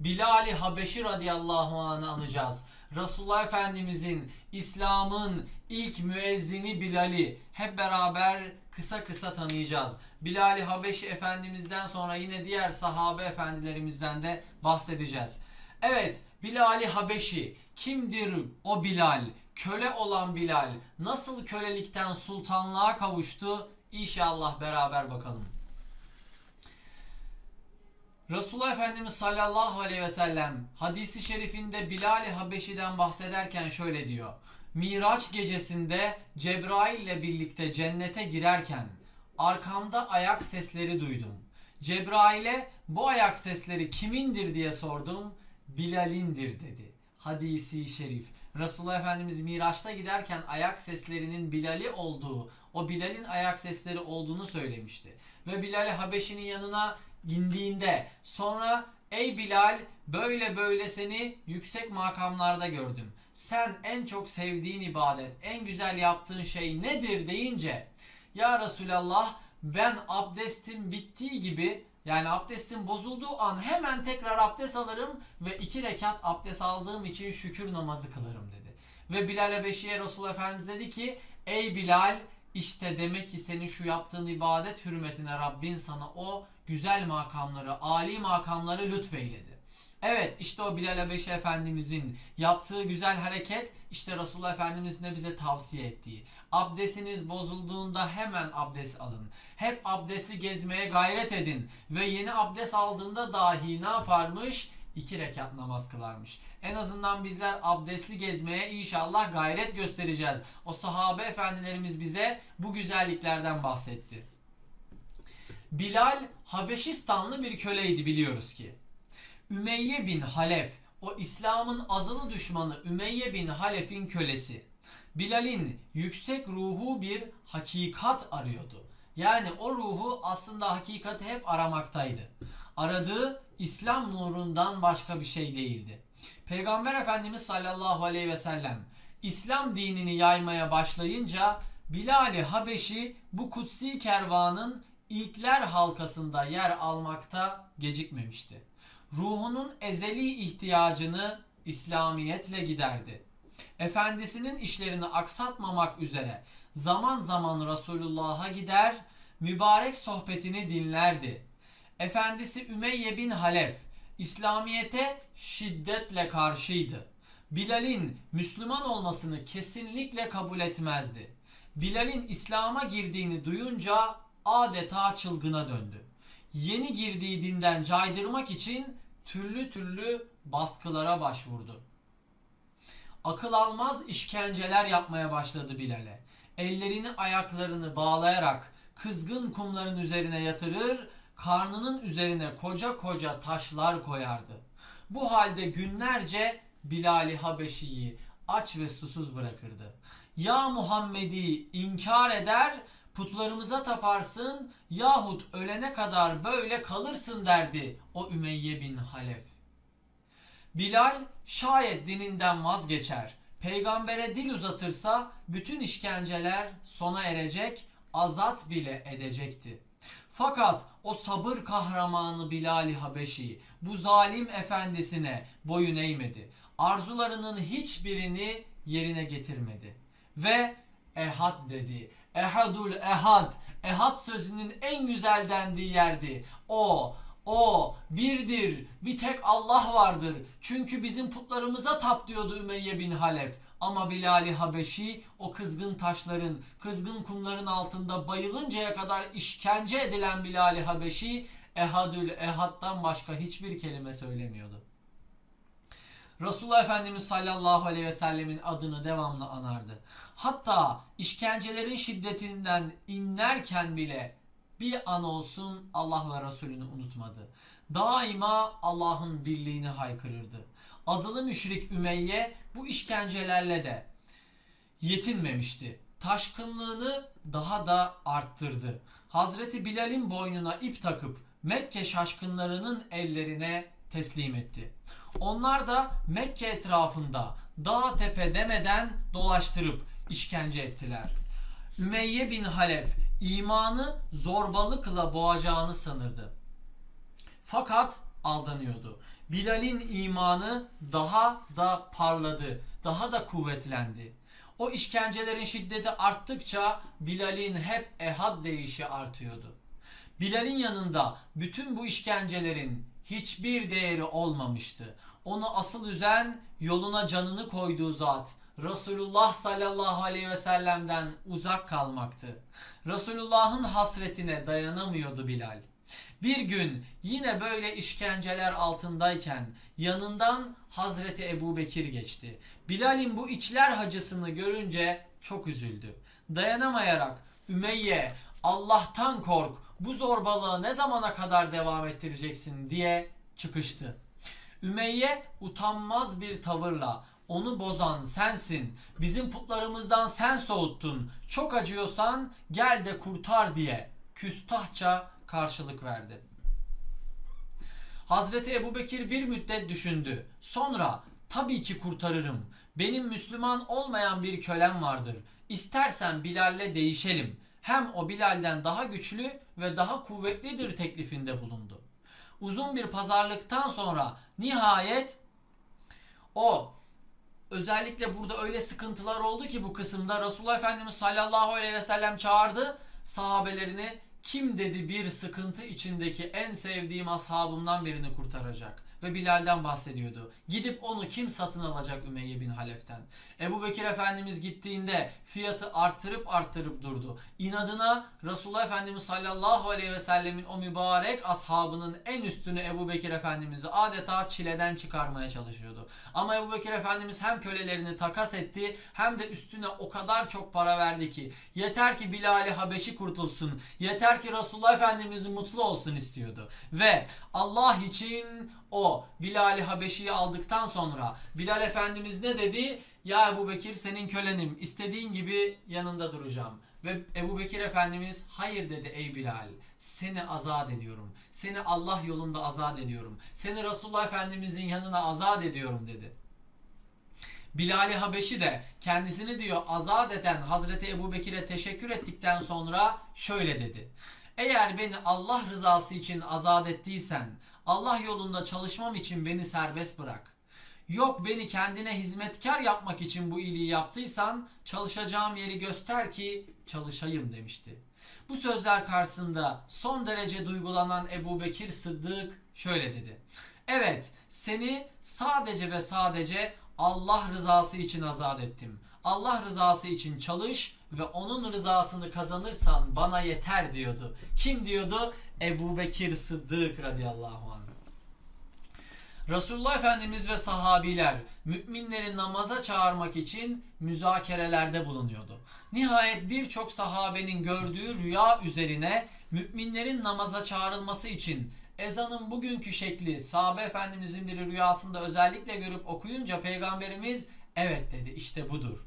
Bilal-i Habeşi radıyallahu anh'ı anacağız. Resulullah Efendimizin, İslam'ın ilk müezzini Bilal'i hep beraber kısa kısa tanıyacağız. Bilal-i Habeşi Efendimiz'den sonra yine diğer sahabe efendilerimizden de bahsedeceğiz. Evet, Bilal-i Habeşi kimdir o Bilal? Köle olan Bilal nasıl kölelikten sultanlığa kavuştu? İnşallah beraber bakalım. Resulullah Efendimiz sallallahu aleyhi ve sellem hadisi şerifinde Bilal-i Habeşi'den bahsederken şöyle diyor. Miraç gecesinde Cebrail ile birlikte cennete girerken arkamda ayak sesleri duydum. Cebrail'e bu ayak sesleri kimindir diye sordum. Bilal'indir dedi. Hadisi şerif. Resulullah Efendimiz Miraç'ta giderken ayak seslerinin Bilal'i olduğu, o Bilal'in ayak sesleri olduğunu söylemişti. Ve Bilal-i Habeşi'nin yanına indiğinde sonra ey Bilal böyle böyle seni yüksek makamlarda gördüm. Sen en çok sevdiğin ibadet, en güzel yaptığın şey nedir deyince ya Resulallah ben abdestim bittiği gibi yani abdestin bozulduğu an hemen tekrar abdest alırım ve 2 rekat abdest aldığım için şükür namazı kılarım dedi. Ve Bilal Habeşi'ye Resulullah Efendimiz dedi ki ey Bilal işte demek ki senin şu yaptığın ibadet hürmetine Rabbin sana o güzel makamları, âli makamları lütfeyledi. Evet işte o Bilal Habeşi Efendimizin yaptığı güzel hareket işte Resulullah Efendimizin de bize tavsiye ettiği. Abdestiniz bozulduğunda hemen abdest alın. Hep abdesti gezmeye gayret edin. Ve yeni abdest aldığında dahi ne yaparmış? 2 rekat namaz kılarmış. En azından bizler abdestli gezmeye inşallah gayret göstereceğiz. O sahabe efendilerimiz bize bu güzelliklerden bahsetti. Bilal Habeşistanlı bir köleydi biliyoruz ki. Ümeyye bin Halef, o İslam'ın azılı düşmanı Ümeyye bin Halef'in kölesi. Bilal'in yüksek ruhu bir hakikat arıyordu. Yani o ruhu aslında hakikati hep aramaktaydı. Aradığı İslam nurundan başka bir şey değildi. Peygamber Efendimiz sallallahu aleyhi ve sellem İslam dinini yaymaya başlayınca Bilal-i Habeşi bu kutsi kervanın ilkler halkasında yer almakta gecikmemişti. Ruhunun ezeli ihtiyacını İslamiyetle giderdi. Efendisinin işlerini aksatmamak üzere zaman zaman Resulullah'a gider, mübarek sohbetini dinlerdi. Efendisi Ümeyye bin Halef, İslamiyete şiddetle karşıydı. Bilal'in Müslüman olmasını kesinlikle kabul etmezdi. Bilal'in İslam'a girdiğini duyunca adeta çılgına döndü. Yeni girdiği dinden caydırmak için türlü türlü baskılara başvurdu. Akıl almaz işkenceler yapmaya başladı Bilal'e. Ellerini ayaklarını bağlayarak kızgın kumların üzerine yatırır, karnının üzerine koca koca taşlar koyardı. Bu halde günlerce Bilal-i Habeşi'yi aç ve susuz bırakırdı. Ya Muhammed'i inkar eder, putlarımıza taparsın yahut ölene kadar böyle kalırsın derdi o Ümeyye bin Halef. Bilal şayet dininden vazgeçer, peygambere dil uzatırsa bütün işkenceler sona erecek, azat bile edecekti. Fakat o sabır kahramanı Bilal-i Habeşi bu zalim efendisine boyun eğmedi. Arzularının hiçbirini yerine getirmedi. Ve ehad dedi. Ehadul ehad. Ehad sözünün en güzel dendiği yerdi. O birdir. Bir tek Allah vardır. Çünkü bizim putlarımıza tap diyordu Ümeyye bin Halef. Ama Bilal-i Habeşi o kızgın taşların, kızgın kumların altında bayılıncaya kadar işkence edilen Bilal-i Habeşi ehadül ehad'dan başka hiçbir kelime söylemiyordu. Resulullah Efendimiz sallallahu aleyhi ve sellemin adını devamlı anardı. Hatta işkencelerin şiddetinden inlerken bile bir an olsun Allah ve Resulünü unutmadı. Daima Allah'ın birliğini haykırırdı. Azılı müşrik Ümeyye bu işkencelerle de yetinmemişti. Taşkınlığını daha da arttırdı. Hazreti Bilal'in boynuna ip takıp Mekke şaşkınlarının ellerine teslim etti. Onlar da Mekke etrafında dağ tepe demeden dolaştırıp işkence ettiler. Ümeyye bin Halef imanı zorbalıkla boğacağını sanırdı. Fakat aldanıyordu. Bilal'in imanı daha da parladı, daha da kuvvetlendi. O işkencelerin şiddeti arttıkça Bilal'in hep ehad deyişi artıyordu. Bilal'in yanında bütün bu işkencelerin hiçbir değeri olmamıştı. Onu asıl üzen yoluna canını koyduğu zat Resulullah sallallahu aleyhi ve sellem'den uzak kalmaktı. Resulullah'ın hasretine dayanamıyordu Bilal. Bir gün yine böyle işkenceler altındayken yanından Hazreti Ebubekir geçti. Bilal'in bu içler acısını görünce çok üzüldü. Dayanamayarak Ümeyye, Allah'tan kork, bu zorbalığı ne zamana kadar devam ettireceksin diye çıkıştı. Ümeyye utanmaz bir tavırla onu bozan sensin, bizim putlarımızdan sen soğuttun, çok acıyorsan gel de kurtar diye küstahça karşılık verdi. Hazreti Ebubekir bir müddet düşündü. Sonra tabii ki kurtarırım. Benim Müslüman olmayan bir kölem vardır. İstersen Bilal'le değişelim. Hem o Bilal'den daha güçlü ve daha kuvvetlidir teklifinde bulundu. Uzun bir pazarlıktan sonra nihayet o, özellikle burada öyle sıkıntılar oldu ki bu kısımda Resulullah Efendimiz sallallahu aleyhi ve sellem çağırdı sahabelerini. Kim dedi bir sıkıntı içindeki en sevdiğim ashabımdan birini kurtaracak? Ve Bilal'den bahsediyordu. Gidip onu kim satın alacak Ümeyye bin Halef'ten? Ebubekir Efendimiz gittiğinde fiyatı arttırıp durdu. İnadına Resulullah Efendimiz sallallahu aleyhi ve sellemin o mübarek ashabının en üstünü Ebubekir Efendimiz'i adeta çileden çıkarmaya çalışıyordu. Ama Ebubekir Efendimiz hem kölelerini takas etti hem de üstüne o kadar çok para verdi ki yeter ki Bilal-i Habeşi kurtulsun, yeter ki Resulullah Efendimiz mutlu olsun istiyordu. Ve Allah için o Bilal-i Habeşi'yi aldıktan sonra Bilal Efendimiz ne dedi? Ya Ebubekir, senin kölenim, istediğin gibi yanında duracağım. Ve Ebubekir Efendimiz hayır dedi, ey Bilal, seni azat ediyorum. Seni Allah yolunda azat ediyorum. Seni Resulullah Efendimizin yanına azat ediyorum dedi. Bilal-i Habeşi de kendisini diyor azat eden Hazreti Ebubekir'e teşekkür ettikten sonra şöyle dedi. Eğer beni Allah rızası için azat ettiysen, Allah yolunda çalışmam için beni serbest bırak. Yok beni kendine hizmetkar yapmak için bu iyiliği yaptıysan çalışacağım yeri göster ki çalışayım demişti. Bu sözler karşısında son derece duygulanan Ebubekir Sıddık şöyle dedi. Evet, seni sadece ve sadece Allah rızası için azat ettim. Allah rızası için çalış ve onun rızasını kazanırsan bana yeter diyordu. Kim diyordu? Ebubekir Sıddık radıyallahu anh. Resulullah Efendimiz ve sahabiler müminleri namaza çağırmak için müzakerelerde bulunuyordu. Nihayet birçok sahabenin gördüğü rüya üzerine müminlerin namaza çağrılması için ezanın bugünkü şekli sahabe efendimizin bir rüyasında özellikle görüp okuyunca Peygamberimiz evet dedi, işte budur.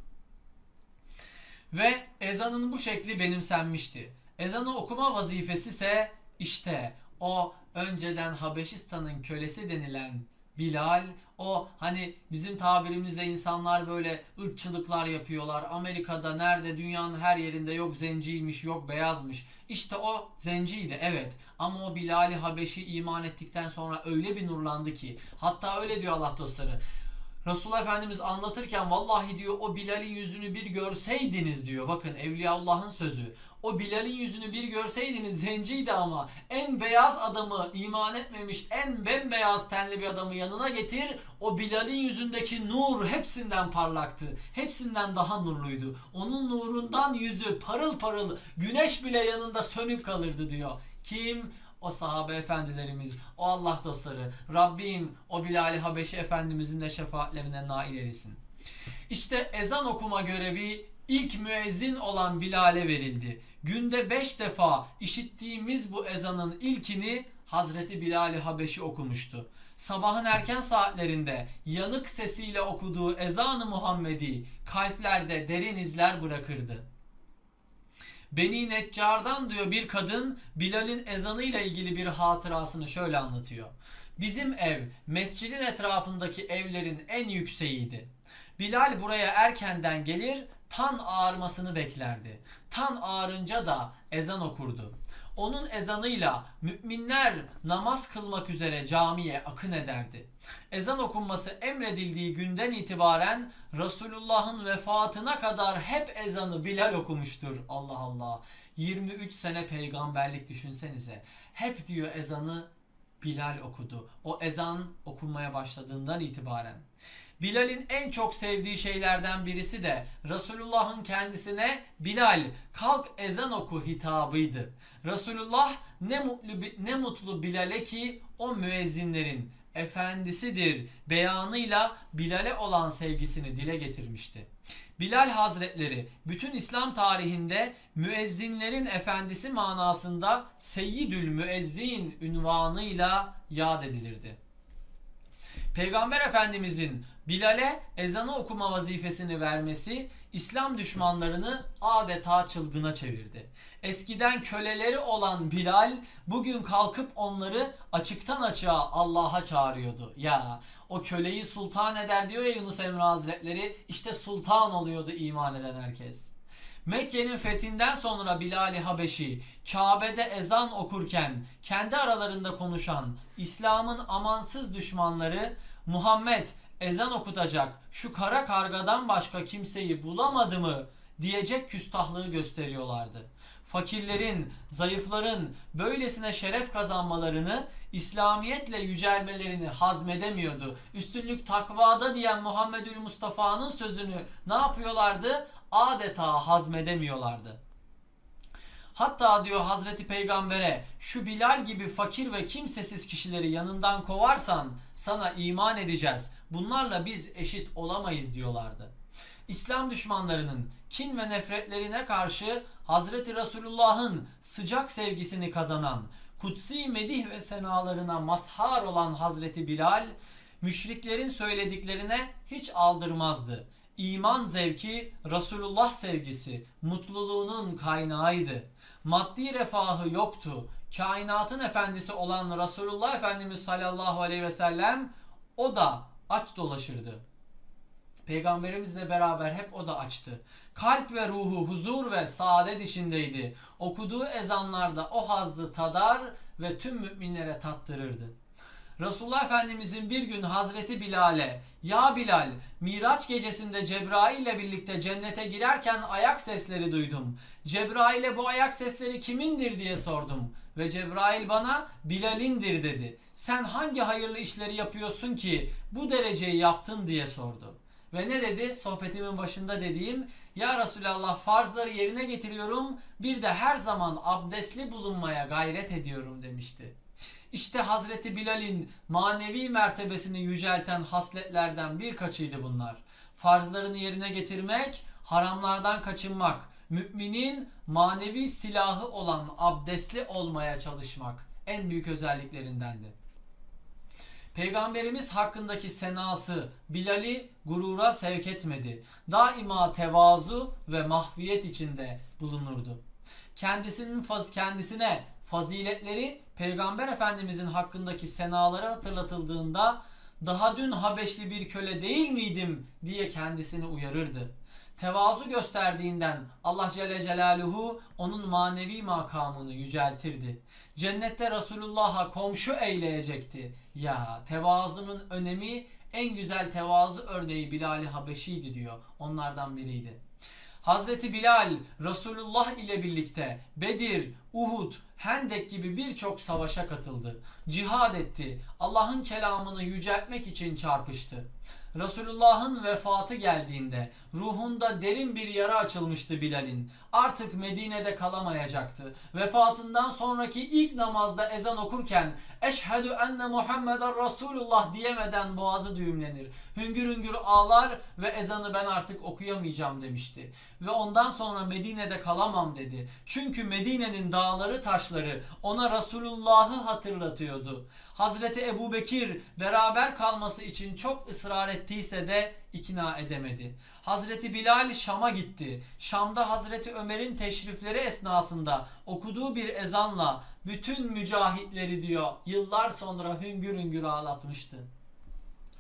Ve ezanın bu şekli benimsenmişti. Ezanı okuma vazifesi ise işte o önceden Habeşistan'ın kölesi denilen Bilal, o hani bizim tabirimizde insanlar böyle ırkçılıklar yapıyorlar. Amerika'da nerede, dünyanın her yerinde yok zenciymiş, yok beyazmış. İşte o zenciydi evet, ama o Bilal-i Habeşi iman ettikten sonra öyle bir nurlandı ki, hatta öyle diyor Allah dostları. Resulullah Efendimiz anlatırken vallahi diyor o Bilal'in yüzünü bir görseydiniz diyor. Bakın Evliyaullah'ın sözü. O Bilal'in yüzünü bir görseydiniz, zenciydi ama en beyaz adamı, iman etmemiş en bembeyaz tenli bir adamı yanına getir. O Bilal'in yüzündeki nur hepsinden parlaktı. Hepsinden daha nurluydu. Onun nurundan yüzü parıl parıl, güneş bile yanında sönük kalırdı diyor. Kim? O sahabe efendilerimiz, o Allah dostları. Rabbim o Bilal-i Habeşi Efendimizin de şefaatlerine nail eylesin. İşte ezan okuma görevi ilk müezzin olan Bilal'e verildi. Günde 5 defa işittiğimiz bu ezanın ilkini Hazreti Bilal-i Habeşi okumuştu. Sabahın erken saatlerinde yanık sesiyle okuduğu ezan-ı Muhammedi kalplerde derin izler bırakırdı. Beni Neccar'dan diyor bir kadın Bilal'in ezanıyla ilgili bir hatırasını şöyle anlatıyor. Bizim ev mescidin etrafındaki evlerin en yükseğiydi. Bilal buraya erkenden gelir, tan ağarmasını beklerdi. Tan ağarınca da ezan okurdu. Onun ezanıyla müminler namaz kılmak üzere camiye akın ederdi. Ezan okunması emredildiği günden itibaren Resulullah'ın vefatına kadar hep ezanı Bilal okumuştur. Allah Allah. 23 sene peygamberlik düşünsenize. Hep diyor ezanı Bilal okudu. O ezan okunmaya başladığından itibaren. Bilal'in en çok sevdiği şeylerden birisi de Resulullah'ın kendisine Bilal kalk ezan oku hitabıydı. Resulullah ne mutlu Bilal'e ki o müezzinlerin efendisidir beyanıyla Bilal'e olan sevgisini dile getirmişti. Bilal Hazretleri bütün İslam tarihinde müezzinlerin efendisi manasında Seyyidül Müezzin ünvanıyla yad edilirdi. Peygamber Efendimizin Bilal'e ezanı okuma vazifesini vermesi İslam düşmanlarını adeta çılgına çevirdi. Eskiden köleleri olan Bilal bugün kalkıp onları açıktan açığa Allah'a çağırıyordu. Ya o köleyi sultan eder diyor ya Yunus Emre Hazretleri, işte sultan oluyordu iman eden herkes. Mekke'nin fethinden sonra Bilal-i Habeşi Kabe'de ezan okurken kendi aralarında konuşan İslam'ın amansız düşmanları Muhammed ezan okutacak şu kara kargadan başka kimseyi bulamadı mı diyecek küstahlığı gösteriyorlardı. Fakirlerin, zayıfların böylesine şeref kazanmalarını, İslamiyetle yücelmelerini hazmedemiyordu. Üstünlük takvada diyen Muhammedül Mustafa'nın sözünü ne yapıyorlardı? Adeta hazmedemiyorlardı. Hatta diyor Hazreti Peygamber'e şu Bilal gibi fakir ve kimsesiz kişileri yanından kovarsan sana iman edeceğiz. Bunlarla biz eşit olamayız diyorlardı. İslam düşmanlarının kin ve nefretlerine karşı Hazreti Resulullah'ın sıcak sevgisini kazanan, kutsi medih ve senalarına mazhar olan Hazreti Bilal, müşriklerin söylediklerine hiç aldırmazdı. İman zevki, Resulullah sevgisi, mutluluğunun kaynağıydı. Maddi refahı yoktu. Kainatın efendisi olan Resulullah Efendimiz sallallahu aleyhi ve sellem o da aç dolaşırdı. Peygamberimizle beraber hep o da açtı. Kalp ve ruhu huzur ve saadet içindeydi. Okuduğu ezanlarda o hazzı tadar ve tüm müminlere tattırırdı. Resulullah Efendimizin bir gün Hazreti Bilal'e ya Bilal Miraç gecesinde Cebrail ile birlikte cennete girerken ayak sesleri duydum. Cebrail'e bu ayak sesleri kimindir diye sordum. Ve Cebrail bana Bilal'indir dedi. Sen hangi hayırlı işleri yapıyorsun ki bu dereceyi yaptın diye sordu. Ve ne dedi? Sohbetimin başında dediğim ya Resulallah farzları yerine getiriyorum bir de her zaman abdestli bulunmaya gayret ediyorum demişti. İşte Hazreti Bilal'in manevi mertebesini yücelten hasletlerden birkaçıydı bunlar. Farzlarını yerine getirmek, haramlardan kaçınmak, müminin manevi silahı olan abdestli olmaya çalışmak en büyük özelliklerindendi. Peygamberimiz hakkındaki senası Bilal'i gurura sevk etmedi. Daima tevazu ve mahviyet içinde bulunurdu. Kendisine faziletleri Peygamber Efendimizin hakkındaki senaları hatırlatıldığında daha dün Habeşli bir köle değil miydim diye kendisini uyarırdı. Tevazu gösterdiğinden Allah Celle Celaluhu onun manevi makamını yüceltirdi. Cennette Resulullah'a komşu eyleyecekti. Ya tevazunun önemi en güzel tevazu örneği Bilal-i Habeşi'ydi diyor. Onlardan biriydi. Hazreti Bilal Resulullah ile birlikte Bedir, Uhud, Hendek gibi birçok savaşa katıldı. Cihad etti. Allah'ın kelamını yüceltmek için çarpıştı. Resulullah'ın vefatı geldiğinde ruhunda derin bir yara açılmıştı Bilal'in. Artık Medine'de kalamayacaktı. Vefatından sonraki ilk namazda ezan okurken "Eşhedü enne Muhammeden Resulullah" diyemeden boğazı düğümlenir. Hüngür hüngür ağlar ve ezanı ben artık okuyamayacağım demişti. Ve ondan sonra Medine'de kalamam dedi. Çünkü Medine'nin dağları taşları ona Resulullah'ı hatırlatıyordu. Hazreti Ebubekir beraber kalması için çok ısrar ettiyse de ikna edemedi. Hazreti Bilal Şam'a gitti. Şam'da Hazreti Ömer'in teşrifleri esnasında okuduğu bir ezanla bütün mücahitleri diyor yıllar sonra hüngür hüngür ağlatmıştı.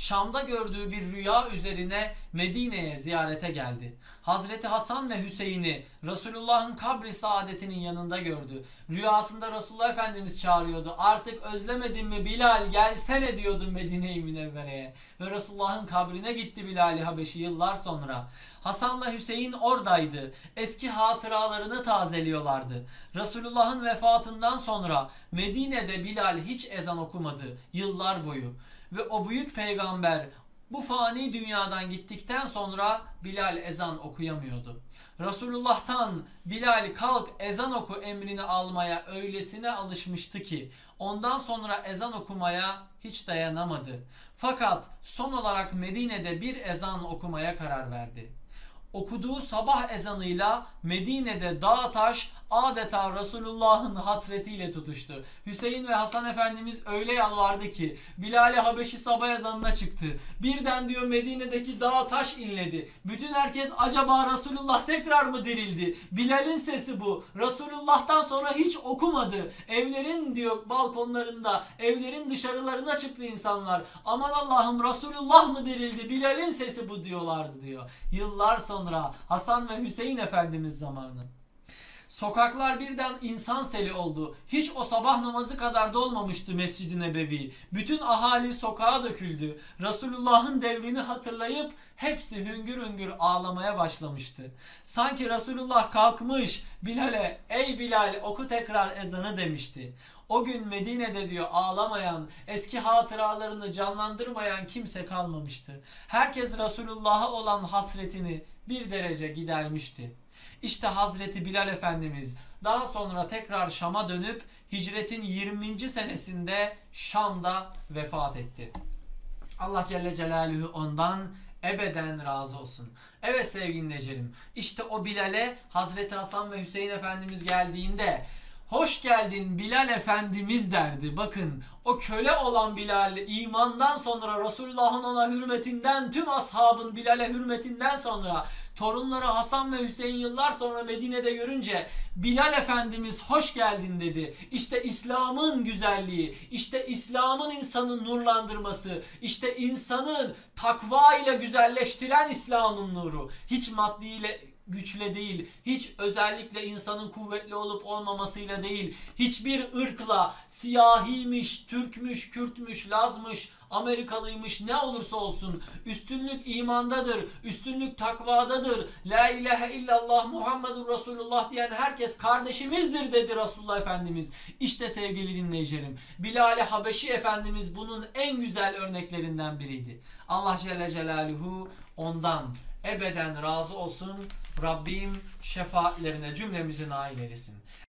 Şam'da gördüğü bir rüya üzerine Medine'ye ziyarete geldi. Hazreti Hasan ve Hüseyin'i Resulullah'ın kabri saadetinin yanında gördü. Rüyasında Resulullah Efendimiz çağırıyordu. Artık özlemedin mi Bilal, gelsene diyordu Medine-i Münevvere'ye. Ve Resulullah'ın kabrine gitti Bilal-i Habeşi yıllar sonra. Hasan'la Hüseyin oradaydı. Eski hatıralarını tazeliyorlardı. Resulullah'ın vefatından sonra Medine'de Bilal hiç ezan okumadı yıllar boyu. Ve o büyük peygamber bu fani dünyadan gittikten sonra Bilal ezan okuyamıyordu. Resulullah'tan Bilal kalk ezan oku emrini almaya öylesine alışmıştı ki ondan sonra ezan okumaya hiç dayanamadı. Fakat son olarak Medine'de bir ezan okumaya karar verdi. Okuduğu sabah ezanıyla Medine'de dağ taş adeta Resulullah'ın hasretiyle tutuştu. Hüseyin ve Hasan Efendimiz öyle yalvardı ki Bilal-i Habeşi sabah ezanına çıktı. Birden diyor Medine'deki dağ taş inledi. Bütün herkes acaba Resulullah tekrar mı dirildi? Bilal'in sesi bu. Resulullah'tan sonra hiç okumadı. Evlerin diyor balkonlarında, evlerin dışarılarına çıktı insanlar. Aman Allah'ım Resulullah mı dirildi? Bilal'in sesi bu diyorlardı diyor. Yıllar sonra Hasan ve Hüseyin Efendimiz zamanı. Sokaklar birden insan seli oldu. Hiç o sabah namazı kadar dolmamıştı Mescid-i Nebevi. Bütün ahali sokağa döküldü. Resulullah'ın devrini hatırlayıp hepsi hüngür hüngür ağlamaya başlamıştı. Sanki Resulullah kalkmış Bilal'e ey Bilal oku tekrar ezanı demişti. O gün Medine'de diyor ağlamayan, eski hatıralarını canlandırmayan kimse kalmamıştı. Herkes Resulullah'a olan hasretini bir derece gidermişti. İşte Hazreti Bilal Efendimiz daha sonra tekrar Şam'a dönüp hicretin 20. senesinde Şam'da vefat etti. Allah Celle Celaluhu ondan ebeden razı olsun. Evet sevgili dinleyicilerim, işte o Bilal'e Hazreti Hasan ve Hüseyin Efendimiz geldiğinde hoş geldin Bilal Efendimiz derdi. Bakın o köle olan Bilal imandan sonra Resulullah'ın ona hürmetinden, tüm ashabın Bilal'e hürmetinden sonra torunları Hasan ve Hüseyin yıllar sonra Medine'de görünce Bilal Efendimiz hoş geldin dedi. İşte İslam'ın güzelliği, işte İslam'ın insanı nurlandırması, işte insanı takva ile güzelleştiren İslam'ın nuru. Hiç maddiyle güçle değil, hiç özellikle insanın kuvvetli olup olmamasıyla değil, hiçbir ırkla, siyahiymiş, Türkmüş, Kürtmüş, Lazmış, Amerikalıymış ne olursa olsun üstünlük imandadır, üstünlük takvadadır. La ilahe illallah Muhammedur Resulullah diyen herkes kardeşimizdir dedi Resulullah Efendimiz. İşte sevgili dinleyicilerim, Bilal-i Habeşi Efendimiz bunun en güzel örneklerinden biriydi. Allah Celle Celaluhu ondan ebeden razı olsun. Rabbim şefaatlerine cümlemizi nail eylesin.